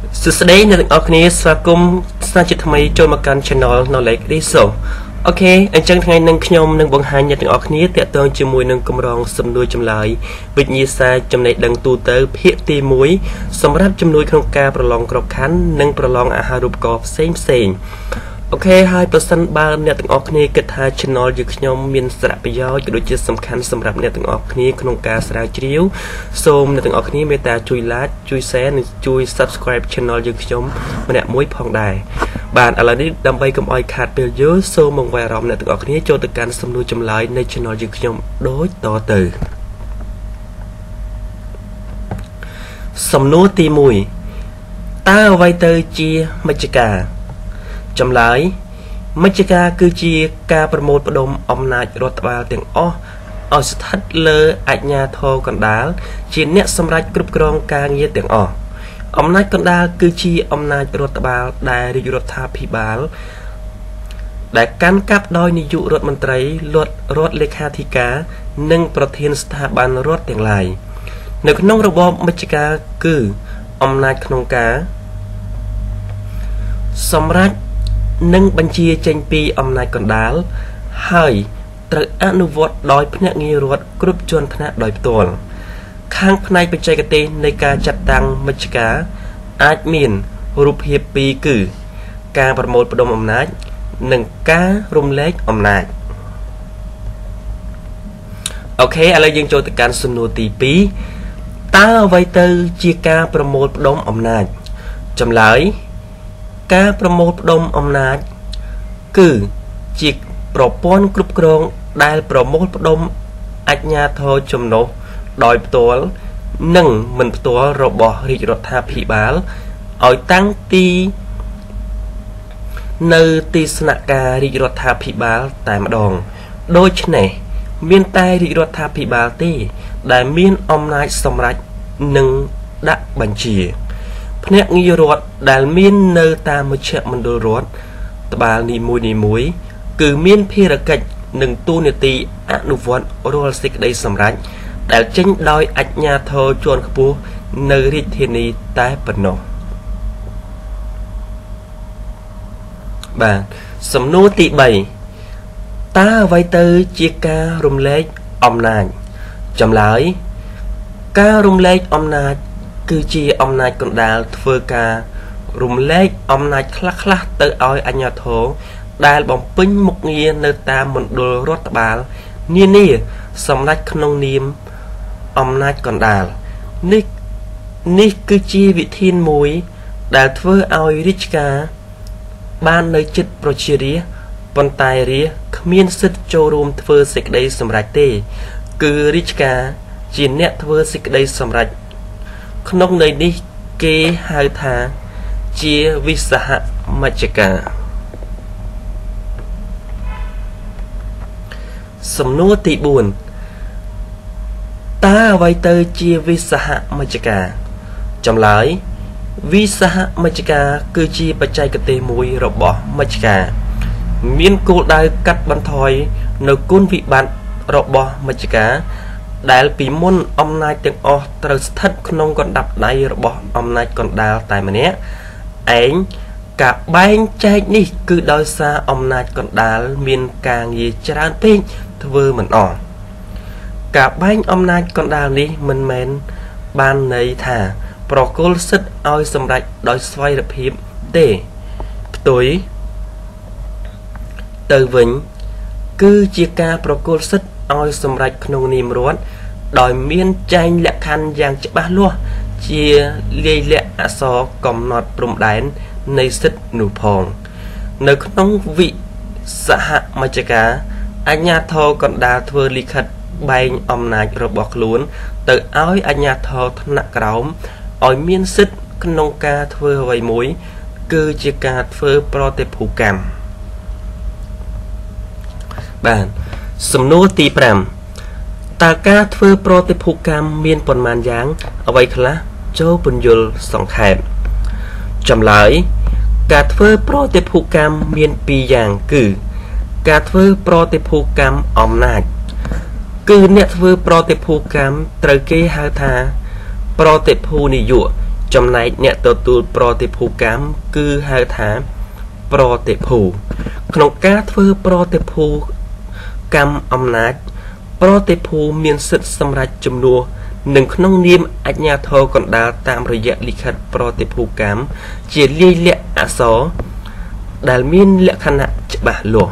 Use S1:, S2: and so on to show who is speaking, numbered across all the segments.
S1: Today, the organized vacuum snatched me to Macan channel, no like this so. Okay, and Chang Hang and Knyom and Bonghang at the Orkney, that don't you win and come wrong some new Jumlai, with you side Jumnate Dang Tutor, Pit T Mui, some rap Jumnui Kronka prolong Crocan, Nang prolong a Harup Golf, same saying. Okay, high percent bar netting Orkney get high channel, you Knyom means Rapio, you do just some can some rap netting Orkney, Kronkas Rajriu, so netting Orkney meta Jui Lat, Jui Sen, Jui subscribe channel you Knyom, when at Mui Pong Die. បាទឥឡូវនេះដើម្បីកុំឲ្យខាតពេលយូរសូមមកវាយអារម្មណ៍អ្នកទាំងអស់គ្នាចូលទៅកាន់សំណួរចម្លើយនៃ channel យើងខ្ញុំដូចតទៅសំណួរទី1តើអ្វីទៅជាមជ្ឈការចម្លើយមជ្ឈការគឺជាការប្រមូលផ្ដុំអំណាចរដ្ឋបាលទាំងអស់ឲ្យស្ថិតលើអាជ្ញាធរកណ្ដាលជាអ្នកសម្រេចគ្រប់គ្រងការងារទាំងអស់ អំណាចកណ្ដាលគឺជាអំណាចរដ្ឋបាលដែលរាជរដ្ឋាភិបាលដែលកាន់កាប់ដោយនាយករដ្ឋមន្ត្រីរដ្ឋលេខាធិការនិងប្រធានស្ថាប័នរដ្ឋទាំងឡាយនៅក្នុងរបបមជ្ឈការគឺអំណាចក្នុងការសម្រេចនិងបញ្ជាចេញពីអំណាចកណ្ដាលហើយត្រូវអនុវត្តដោយភ្នាក់ងាររដ្ឋគ្រប់ជាន់ថ្នាក់ដោយផ្ទាល់ ខាងផ្នែកបច្ចេកទេសនៃការចាត់តាំងមជ្ឈការអាចមានរូបភាពពីរគឺការប្រមូលផ្ដុំអំណាចនិងការរំលែកអំណាចអូខេឥឡូវយើងចូលទៅកាន់សំណួរទី2តើអ្វីទៅជាការប្រមូលផ្ដុំអំណាចចម្លើយការប្រមូលផ្ដុំអំណាចគឺជាប្រព័ន្ធគ្រប់គ្រងដែលប្រមូលផ្ដុំអាជ្ញាធរចំណុះ ដោយផ្ទាល់និងមិនផ្ទាល់របស់រាជរដ្ឋាភិបាលឲ្យតាំងទីនៅទីស្នាក់ការរាជរដ្ឋាភិបាលតែម្ដងដូច្នេះមានតែរាជរដ្ឋាភិបាលទេដែលមានអំណាចសម្រេចនិងដាក់បញ្ជាភ្នាក់ងាររដ្ឋដែលមាននៅតាមមជ្ឈមណ្ឌលរដ្ឋត្បាល់នីមួយៗគឺមានភារកិច្ចនិងទូនាទីអនុវត្តរាល់សេចក្តីសម្រេច ដែលចេញដោយអាជ្ញាធរជាន់ខ្ពស់នៅរាជធានីតែប៉ុណ្ណោះបាទសំណួរទី3តើអ្វីទៅជាការរំលែកអំណាចចម្លើយការរំលែកអំណាចគឺជាអំណាចកណ្ដាលធ្វើការរំលែកអំណាចខ្លះៗទៅឲ្យអាជ្ញាធរដែលបំពេញមុខងារនៅតាមមណ្ឌលរដ្ឋបាលនានាសម្រាប់ក្នុងនាម អំណាចកណ្ដាលនេះគឺជាវិធានមួយដែលធ្វើឲ្យរាជការបាននៅចិត្តប្រជារាស្ត្រប៉ុន្តែរាស្ត្រគ្មានសិទ្ធិចូលរួមធ្វើសេចក្តីសម្រេចទេគឺរាជការជាអ្នកធ្វើសេចក្តីសម្រេចក្នុងន័យនេះគេហៅថាជាវិសាហមជ្ឈការសំណួរទី4 តើអ្វីទៅជាវិសាហមជ្ឈការចម្លើយវិសាហមជ្ឈការគឺជាបច្ចេកទេសមួយរបស់មជ្ឈការមានគោលដៅកាត់បន្ថយនៅគុណវិបត្តិរបស់មជ្ឈការដែលពីមុនអំណាចទាំងអស់ត្រូវស្ថិតក្នុងកណ្ដាប់ដៃរបស់អំណាចកណ្ដាលតែម្នាក់ឯងការបែងចែកនេះគឺដោយសារអំណាចកណ្ដាលមានការងារច្រើនពេកធ្វើមិនអស់ ការបែងអំណាចកណ្ដាលនេះមិនមែនបានន័យថាប្រគល់សិទ្ធិឲ្យសម្រេចដោយស្វ័យរភាពទេផ្ទុយទៅវិញគឺជាការប្រគល់សិទ្ធិឲ្យសម្រេចក្នុងនាមរដ្ឋដោយមានចែងលក្ខខណ្ឌយ៉ាងច្បាស់លាស់ជាលាយលក្ខណ៍អក្សរកំណត់ព្រំដែននៃសិទ្ធិនោះផងនៅក្នុងវិសហមជ្ឈការអាជ្ញាធរកណ្ដាលធ្វើលិខិត បែងអំណាចរបស់ខ្លួនទៅឲ្យអាជ្ញាធរថ្នាក់ក្រោមឲ្យមានសិទ្ធិក្នុងការធ្វើអ្វីមួយគឺជាការធ្វើប្រតិភូកម្មបាទសំណួរទី5តើការធ្វើប្រតិភូកម្មមានប៉ុន្មានយ៉ាងអ្វីខ្លះចូលពន្យល់សង្ខេបចម្លើយការធ្វើប្រតិភូកម្មមាន2យ៉ាងគឺការធ្វើប្រតិភូកម្មអំណាច គឺអ្នកធ្វើប្រតិភូកម្មត្រូវគេហៅថាប្រតិភូនិយោគចំណែកអ្នកទទួលប្រតិភូកម្មគឺហៅថាប្រតិភូក្នុងការធ្វើប្រតិភូកម្មអំណាចប្រតិភូមានសិទ្ធិសម្រេចជំនួសនឹងក្នុងនាមអាជ្ញាធរកណ្ដាលតាមរយៈលិខិតប្រតិភូកម្មជាលាយលក្ខណ៍អក្សរដែលមានលក្ខណៈច្បាស់លាស់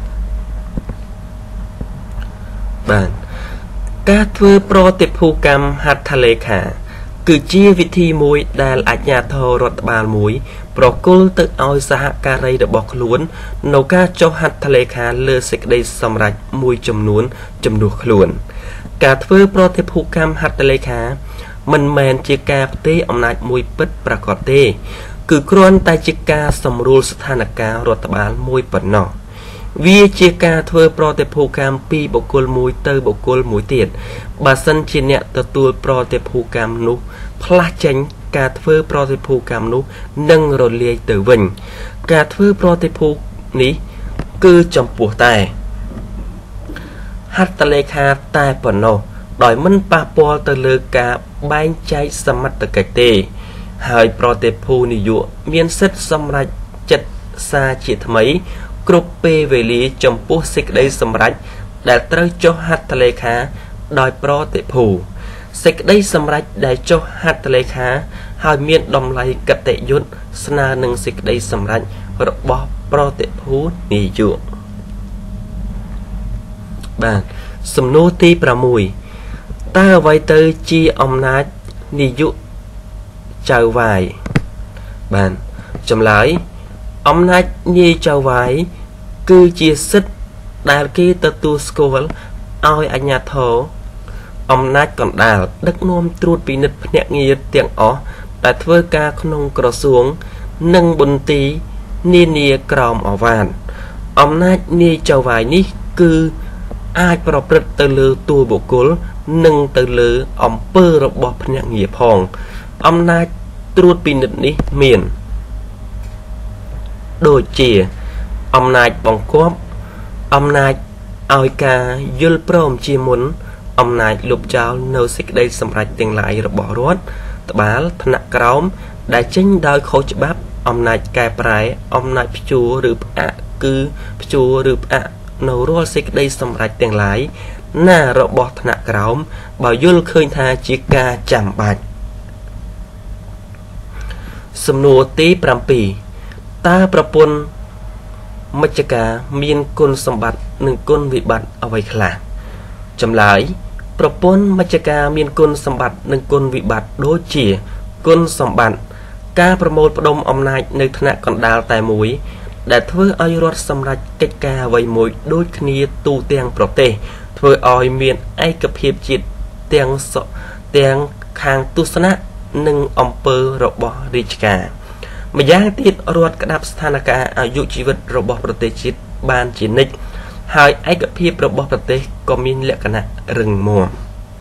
S1: បាទការធ្វើប្រតិភូកម្មហត្ថលេខាគឺជាវិធីមួយដែលអាជ្ញាធររដ្ឋបាលមួយប្រគល់ទៅឲ្យសហការីរបស់ខ្លួននៅការចុះហត្ថលេខាលើសេចក្តីសម្រេចមួយចំនួនជំនួសខ្លួនការធ្វើប្រតិភូកម្មហត្ថលេខាមិនមែនជាការផ្ទេរអំណាចមួយពិតប្រាកដទេគឺគ្រាន់តែជាការសម្រួលស្ថានភាពរដ្ឋបាលមួយប៉ុណ្ណោះវាជាការធ្វើប្រតិភូកម្មពីបុគ្គលមួយទៅបុគ្គលមួយទៀតបើសិនជាអ្នកទទួលប្រតិភូកម្មនោះផ្លាស់ចេញការធ្វើប្រតិភូកម្មនោះនឹងរលាយទៅវិញការធ្វើប្រតិភូនេះគឺចំពោះតែហត្ថលេខាតែប៉ុណ្ណោះដោយមិនប៉ះពាល់ទៅលើការបែងចែកសមត្ថកិច្ចទេហើយប្រតិភូនយោបាយមានសិទ្ធិសម្រេចចិត្តសារជាថ្មីគ្រប់ពេលវេលាចំពោះសេចក្តីសម្រេចដែលត្រូវចុះហត្ថលេខាដោយប្រតិភូសេចក្តីសម្រេចដែលចុះហត្ថលេខាហើយមានតម្លៃកតញ្ញុស្នើនឹងសេចក្តីសម្រេចរបស់ប្រតិភូនយោបាយបាទសំណួរទី6តើអ្វីទៅជាអំណាចនាយកចៅវាយបាទចម្លើយអំណាចនាយចៅវាយគឺជាសិទ្ធិដែលគេទទួលស្គាល់ឲ្យអាជ្ញាធរអំណាចកណ្ដាលដឹកនាំត្រួតពិនិត្យភ្នាក់ងារទាំងអស់ដែលធ្វើការក្នុងក្រសួងនិងមន្ទីរនានាក្រោមអាវ៉ាតអំណាចនាយចៅវាយនេះគឺអាចប្រព្រឹត្តទៅលើតួបុគ្គលនិងទៅលើអំពើរបស់ភ្នាក់ងារផងអំណាចត្រួតពិនិត្យនេះមានដូចជាអំណាចបង្គាប់អំណាចឲ្យការយល់ព្រមជាមុនអំណាចលុបចោលនៅសេចក្តីសម្រេចទាំងឡាយរបស់រដ្ឋបាលថ្នាក់ក្រោមដែលចេញដោយខុសច្បាប់អំណាចកែប្រែអំណាចព្យួរឬផ្អាកគឺព្យួរឬផ្អាកនៅរាល់សេចក្តីសម្រេចទាំងឡាយណារបស់ថ្នាក់ក្រោមបើយល់ឃើញថាជាការចាំបាច់សំណួរទី7តើប្រពន្ធមជ្ឈការមានគុណសម្បត្តិនិងគុណវិបត្តិអ្វីខ្លះចម្លើយប្រពន្ធមជ្ឈការមានគុណសម្បត្តិនិងគុណវិបត្តិដូចជាគុណសម្បត្តិការប្រមូលផ្ដុំអំណាចនៅថ្នាក់កណ្ដាលតែមួយដែលធ្វើឲ្យរដ្ឋសម្រេចកិច្ចការអ្វីមួយដូចគ្នាទូទាំងប្រទេសធ្វើឲ្យមានឯកភាពជាតិទាំងខាងទស្សនៈនិងអំពើរបស់រាជការម្យ៉ាងទៀតរដ្ឋក្តាប់ស្ថានភាពអាយុជីវិតរបស់ប្រទេសជាតិបានជានិច្ចហើយឯកភាពរបស់ប្រទេសក៏មានលក្ខណៈរឹងមាំ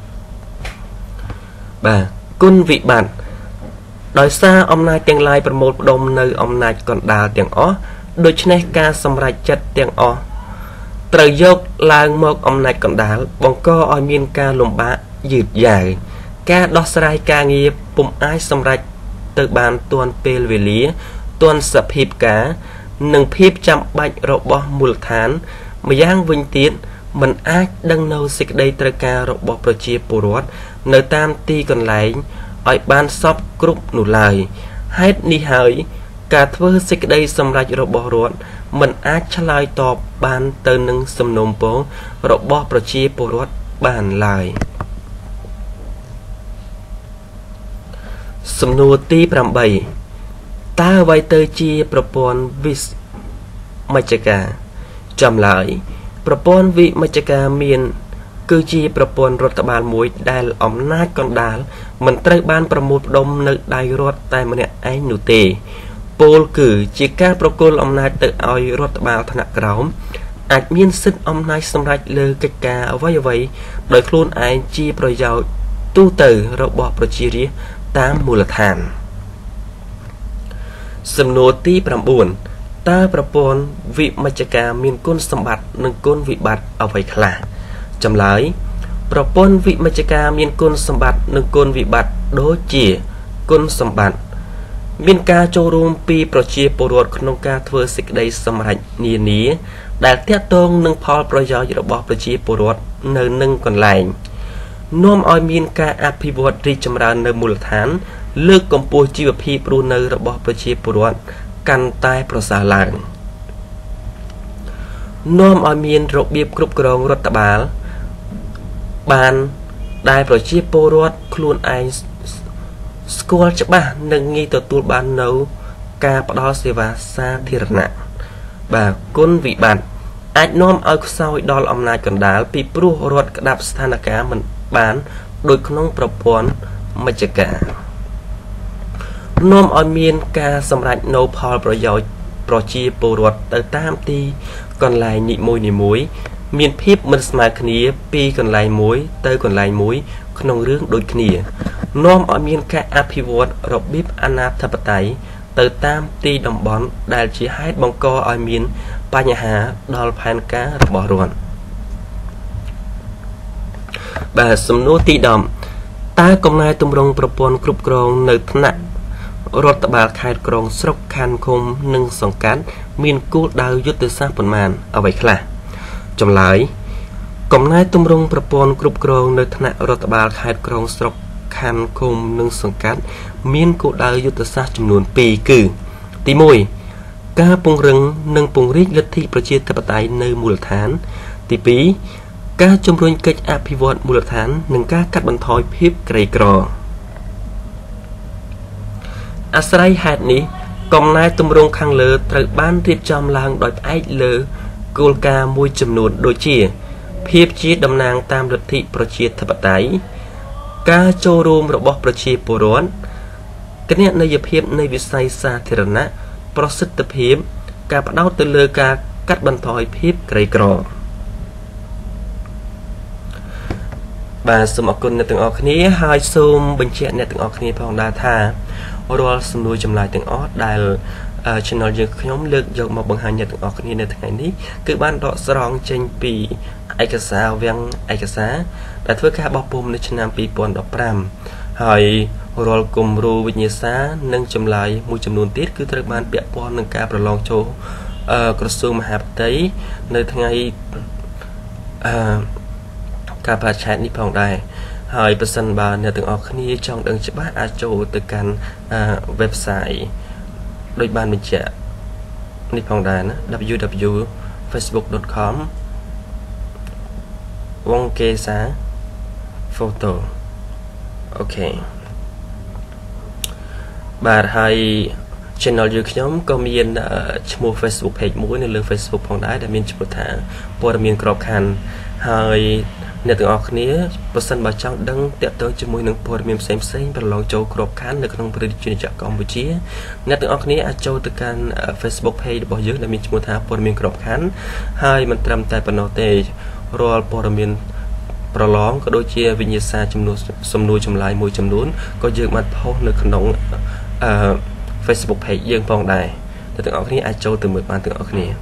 S1: បាទគុណវិបត្តិដោយសារអំណាចទាំងឡាយប្រមូលផ្ដុំនៅអំណាចកណ្ដាលទាំងអស់ដូច្នេះការសម្រេចចិត្តទាំងអស់ត្រូវយកឡើងមកអំណាចកណ្ដាលបង្កឲ្យមានការលំបាកយឺតយ៉ាវការដោះស្រាយការងារពុំអាចសម្រេចទៅបានទាន់ពេលវេលាទាន់សភាពការនិងភាពចាំបាច់របស់មូលដ្ឋានម្យ៉ាងវិញទៀតមិនអាចដឹងនៅសេចក្តីត្រូវការរបស់ប្រជាពលរដ្ឋនៅតាមទីកន្លែងឲ្យបានសពគ្រប់នោះឡើយហេតុនេះហើយការធ្វើសេចក្តីសម្រេចរបស់រដ្ឋមិនអាចឆ្លើយតបបានទៅនឹងសំណូមពររបស់ប្រជាពលរដ្ឋបានឡើយសំណួរទី8តើអ្វីទៅជាប្រព័ន្ធវិមជ្ឈការចម្លើយប្រព័ន្ធវិមជ្ឈការមានគឺជាប្រព័ន្ធរដ្ឋបាលមួយដែលអំណាចកណ្ដាលមិនត្រូវបានប្រមូលផ្ដុំនៅដៃរដ្ឋតែម្នាក់ឯងនោះទេពោលគឺជាការប្រគល់អំណាចទៅឲ្យរដ្ឋបាលថ្នាក់ក្រោមអាចមានសិទ្ធិអំណាចសម្រេចលើកិច្ចការអ្វីៗដោយខ្លួនឯងជាប្រយោជន៍ទូទៅរបស់ប្រជារាស្ត្រតាមមូលដ្ឋានសំណួរទី9តើប្រព័ន្ធវិមជ្ឈការមានគុណសម្បត្តិនិងគុណវិបត្តិអ្វីខ្លះចម្លើយប្រព័ន្ធវិមជ្ឈការមានគុណសម្បត្តិនិងគុណវិបត្តិដូចជាគុណសម្បត្តិមានការចូលរួមពីប្រជាពលរដ្ឋក្នុងការធ្វើសេចក្តីសម្រេចនានាដែលទាក់ទងនឹងផលប្រយោជន៍របស់ប្រជាពលរដ្ឋនៅនឹងកន្លែងនាំឲ្យមានការអភិវឌ្ឍរីកចម្រើននៅមូលដ្ឋានលើកកម្ពស់ជីវភាពរស់នៅរបស់ប្រជាពលរដ្ឋកាន់តែប្រសើរឡើងនាំឲ្យមានរបៀបគ្រប់គ្រងរដ្ឋបាលបានដែលប្រជាពលរដ្ឋខ្លួនឯងស្គាល់ច្បាស់និងងាយទទួលបាននៅការផ្ដល់សេវាសាធារណៈបាទគុណវិបត្តិអាចនាំឲ្យខ្សោយដល់អំណាចកណ្ដាលពីព្រោះរដ្ឋក្តាប់ស្ថានភាពមិនបានដូចក្នុងប្រព័ន្ធមជ្ឈការនាំឲ្យមានការសម្រេចនៅផលប្រយោជន៍ប្រជាពលរដ្ឋទៅតាមទីកន្លែងនីមួយៗមានភាពមិនស្មើគ្នាពីកន្លែងមួយទៅកន្លែងមួយក្នុងរឿងដូចគ្នានាំឲ្យមានការអភិវឌ្ឍរបៀបអាណាធិបតេយ្យទៅតាមទីតំបន់ដែលជាហេតុបង្កឲ្យមានបញ្ហាដល់ផែនការរបស់រដ្ឋបាទសំណួរទី10តើកំណែទម្រង់ប្រព័ន្ធគ្រប់គ្រងនៅថ្នាក់រដ្ឋបាលខេត្តក្រុងស្រុកខណ្ឌឃុំនិងសង្កាត់មានគោលដៅយុទ្ធសាស្ត្រប៉ុន្មានអ្វីខ្លះចម្លើយកំណែទម្រង់ប្រព័ន្ធគ្រប់គ្រងនៅថ្នាក់រដ្ឋបាលខេត្តក្រុងស្រុកខណ្ឌឃុំនិងសង្កាត់មានគោលដៅយុទ្ធសាស្ត្រចំនួន2គឺទី1ការពង្រឹងនិងពង្រីកលទ្ធិប្រជាធិបតេយ្យនៅមូលដ្ឋានទី2ការជំរុញកិច្ចអភិវឌ្ឍមូលដ្ឋាននិងការកាត់បន្ថយភាពក្រីក្រអាស្រ័យហេតុនេះកំណែទម្រង់ខាងលើត្រូវបានរៀបចំឡើងដោយផ្អែកលើគោលការណ៍មួយចំនួនដូចជាភាពជាតំណាងតាមលទ្ធិប្រជាធិបតេយ្យការចូលរួមរបស់ប្រជាពលរដ្ឋគណនេយ្យភាពនៃវិស័យសាធារណៈប្រសិទ្ធភាពការផ្ដោតទៅលើការកាត់បន្ថយភាពក្រីក្របាទសូមអរគុណអ្នកទាំងអស់គ្នាហើយសូមបញ្ជាក់អ្នកទាំងអស់គ្នាផងដែរថារាល់សំណួរចម្លើយទាំងអស់ដែល channel យើងខ្ញុំលើកយកមកបង្ហាញអ្នកទាំងអស់គ្នានៅថ្ងៃនេះគឺបានដកស្រង់ចេញពីឯកសារវាំងឯកសារដែលធ្វើការបោះពុម្ពនៅឆ្នាំ2015ហើយរាល់គំរូវិញ្ញាសានិងចម្លើយមួយចំនួនទៀតគឺត្រូវបានពាក់ព័ន្ធនឹងការប្រឡងចូលក្រសួងមហាផ្ទៃនៅថ្ងៃការបរិច្ឆេទនេះផងដែរហើយប្រសិនបើអ្នកទាំងអស់គ្នាចង់ដឹងច្បាស់អាចចូលទៅកាន់ website ដោយបានបញ្ជាក់នេះផងដែរណា www.facebook.com វងកេសា photo អូខេបាទហើយ channel យើងខ្ញុំក៏មានឈ្មោះ Facebook page មួយនៅលើ Facebook ផងដែរដែលមានឈ្មោះថាព័ត៌មានក្របខ័ណ្ឌហើយអ្នកទាំងអស់គ្នាប្រសិនបើចង់ដឹងតាក់ទងជាមួយនឹងព័ត៌មានផ្សេងៗប្រឡងចូលក្របខ័ណ្ឌនៅក្នុងប្រជាជនកម្ពុជាអ្នកទាំងអស់គ្នាអាចចូលទៅកាន់ Facebook page របស់យើងដែលមានឈ្មោះថាព័ត៌មានក្របខ័ណ្ឌហើយមិនត្រឹមតែប៉ុណ្ណោះទេរាល់ព័ត៌មានប្រឡងក៏ដូចជាវិញ្ញាសាចំនួនសំណួរចម្លើយមួយចំនួនក៏យើងបានផុសនៅក្នុងFacebook page យើងផងដែរអ្នកទាំងអស់គ្នាអាចចូលទៅមើលបានទាំងអស់គ្នា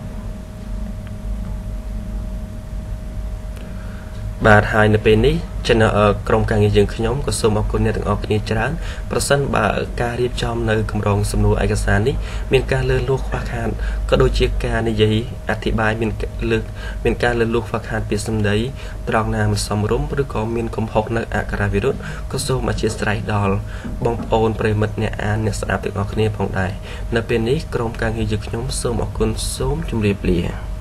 S1: បាទហើយនៅពេលនេះក្រុមការងារយើងខ្ញុំក៏សូមអរគុណអ្នកទាំងអស់គ្នាច្រើនប្រសិនបើការរៀបចំនៅគម្រោងសំណួរឯកសារនេះមានការលើសលួសខ្វះខាតក៏ដូចជាការនិយាយអធិប្បាយមានការលើសលួសខ្វះខាតពីសម្ដីត្រង់ណាមិនសមរម្យឬក៏មានកំហុសនៅអក្ខរាវិរុទ្ធក៏សូមអធិស្ឋានដល់បងប្អូនប្រិយមិត្តអ្នកអានអ្នកស្ដាប់ទាំងអស់គ្នាផងដែរនៅពេលនេះក្រុមការងារយើងខ្ញុំសូមអរគុណសូមជម្រាបលា